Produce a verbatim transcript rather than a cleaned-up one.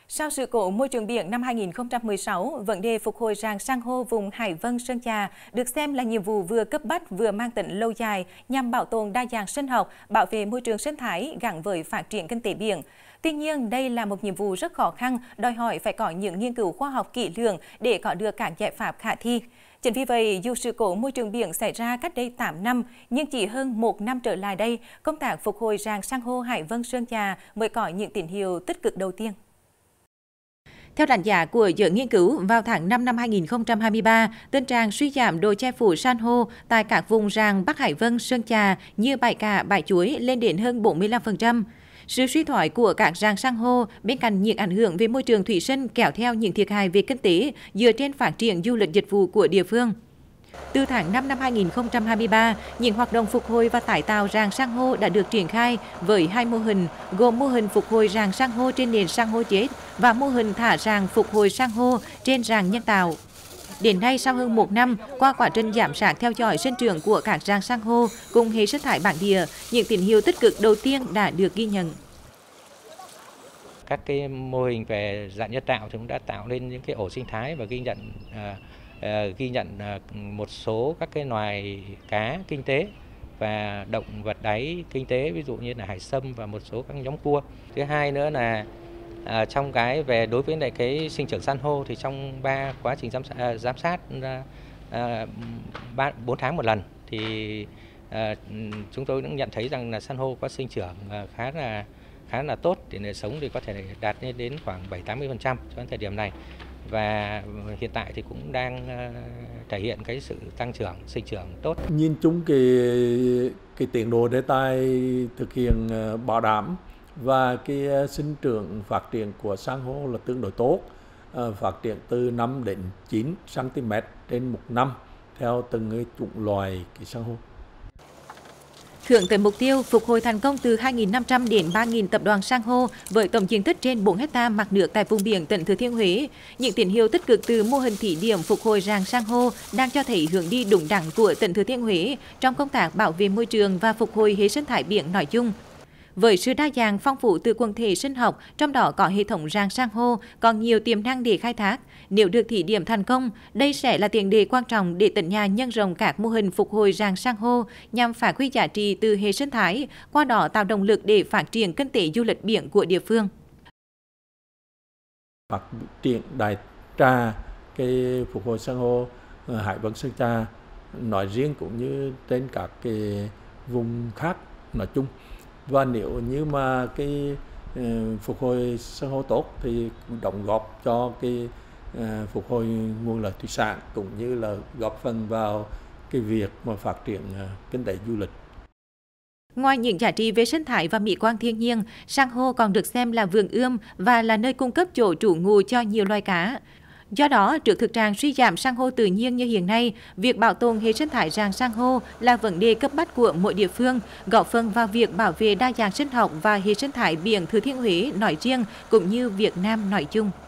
Sau sự cố môi trường biển năm hai nghìn không trăm mười sáu, vấn đề phục hồi rạn san hô vùng Hải Vân Sơn Trà được xem là nhiệm vụ vừa cấp bách vừa mang tính lâu dài nhằm bảo tồn đa dạng sinh học, bảo vệ môi trường sinh thái gắn với phát triển kinh tế biển. Tuy nhiên, đây là một nhiệm vụ rất khó khăn, đòi hỏi phải có những nghiên cứu khoa học kỹ lưỡng để có được các giải pháp khả thi. Chính vì vậy, dù sự cố môi trường biển xảy ra cách đây tám năm, nhưng chỉ hơn một năm trở lại đây, công tác phục hồi rạn san hô Hải Vân Sơn Trà mới có những tín hiệu tích cực đầu tiên. Theo đánh giá của giới nghiên cứu, vào tháng năm năm hai nghìn không trăm hai mươi ba, tình trạng suy giảm độ che phủ san hô tại các vùng rạn Bắc Hải Vân, Sơn Trà như Bãi Cả, Bãi Chuối lên đến hơn bốn mươi lăm phần trăm. Sự suy thoái của các rạn san hô bên cạnh những ảnh hưởng về môi trường thủy sinh kéo theo những thiệt hại về kinh tế dựa trên phát triển du lịch dịch vụ của địa phương. Từ tháng năm năm hai nghìn không trăm hai mươi ba, những hoạt động phục hồi và tái tạo rạn san hô đã được triển khai với hai mô hình, gồm mô hình phục hồi rạn san hô trên nền san hô chết và mô hình thả rạn phục hồi san hô trên rạn nhân tạo. Đến nay, sau hơn một năm, qua quá trình giám sát theo dõi sinh trưởng của các rạn san hô cùng hệ sinh thái bản địa, những tín hiệu tích cực đầu tiên đã được ghi nhận. Các cái mô hình về rạn nhân tạo thì cũng đã tạo nên những cái ổ sinh thái và ghi nhận uh, uh, ghi nhận uh, một số các cái loài cá kinh tế và động vật đáy kinh tế, ví dụ như là hải sâm và một số các nhóm cua. Thứ hai nữa là uh, trong cái về đối với lại cái sinh trưởng san hô thì trong ba quá trình giám, uh, giám sát ba bốn tháng một lần thì uh, chúng tôi cũng nhận thấy rằng là san hô có sinh trưởng uh, khá là khá là tốt, tỷ lệ sống thì có thể đạt lên đến khoảng bảy tám mươi phần trăm cho đến thời điểm này, và hiện tại thì cũng đang thể hiện cái sự tăng trưởng sinh trưởng tốt. Nhìn chung cái cái tiến độ đề tài thực hiện bảo đảm và cái sinh trưởng phát triển của san hô là tương đối tốt, phát triển từ năm đến chín xăng ti mét trên một năm theo từng cái chủng loài cái san hô. Hướng tới mục tiêu phục hồi thành công từ hai nghìn năm trăm đến ba nghìn tập đoàn san hô với tổng diện tích trên bốn héc ta mặt nước tại vùng biển tỉnh Thừa Thiên Huế. Những tín hiệu tích cực từ mô hình thí điểm phục hồi rạn san hô đang cho thấy hướng đi đúng đắn của tỉnh Thừa Thiên Huế trong công tác bảo vệ môi trường và phục hồi hệ sinh thái biển nói chung. Với sự đa dạng phong phú từ quần thể sinh học, trong đó có hệ thống rạn san hô còn nhiều tiềm năng để khai thác. Nếu được thí điểm thành công, đây sẽ là tiền đề quan trọng để tỉnh nhà nhân rộng các mô hình phục hồi rạn san hô nhằm phát huy giá trị từ hệ sinh thái, qua đó tạo động lực để phát triển kinh tế du lịch biển của địa phương. Phát triển đại trà cái phục hồi san hô Hải Vân Sơn Trà nói riêng cũng như trên các cái vùng khác nói chung. Và nếu như mà cái uh, phục hồi san hô tốt thì đóng góp cho cái uh, phục hồi nguồn lợi thủy sản cũng như là góp phần vào cái việc mà phát triển uh, kinh tế du lịch. Ngoài những giá trị về sinh thái và mỹ quan thiên nhiên, san hô còn được xem là vườn ươm và là nơi cung cấp chỗ trú ngụ cho nhiều loài cá. Do đó, trước thực trạng suy giảm san hô tự nhiên như hiện nay, việc bảo tồn hệ sinh thái rạn san hô là vấn đề cấp bách của mỗi địa phương, góp phần vào việc bảo vệ đa dạng sinh học và hệ sinh thái biển Thừa Thiên Huế nói riêng cũng như Việt Nam nói chung.